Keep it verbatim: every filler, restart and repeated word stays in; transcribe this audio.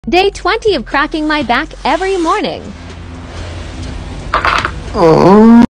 Day twenty of cracking my back every morning. Oh.